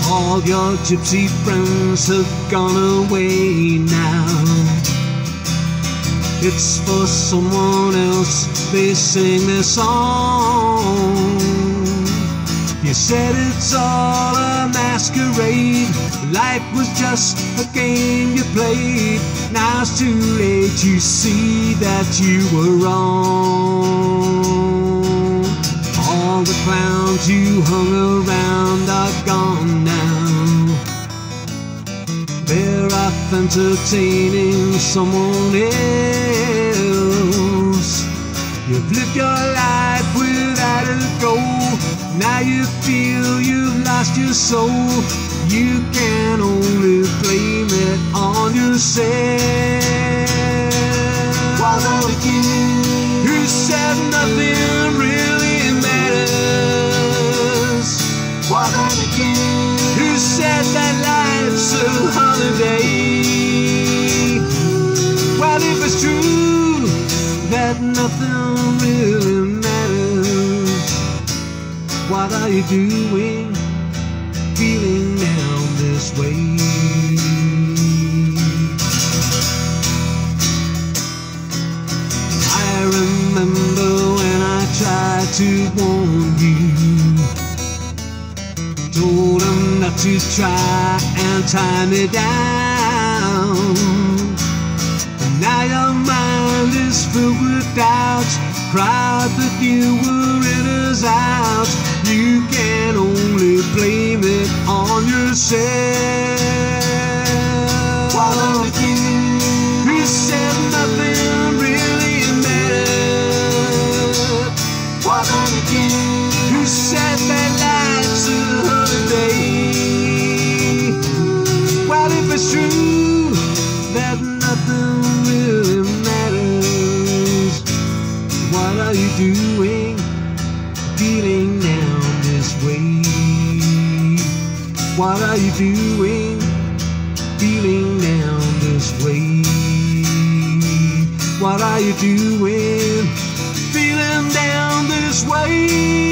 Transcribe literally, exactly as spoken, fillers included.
All your gypsy friends have gone away now. It's for someone else they sing their song. You said it's all a masquerade, life was just a game you played. Now it's too late to see that you were wrong. All the clowns you hung around are gone now. They're off entertaining someone else. You've lived your life without a goal. Now you feel you've lost your soul. You can only blame it on yourself. Why don't you? Who said nothing really matters? Why don't you? Who said that life's a holiday? Well, if it's true that nothing really matters, what are you doing, feeling down this way? I remember when I tried to warn you, told him not to try and tie me down. And now your mind is filled with doubts, cried that you were in as out. You can only blame it on yourself. Why don't you? Who said nothing really mattered? Why don't you? Who said that life's a holiday? Well, if it's true that nothing really matters, what are you doing, feeling down this way? What are you doing, feeling down this way? What are you doing, feeling down this way?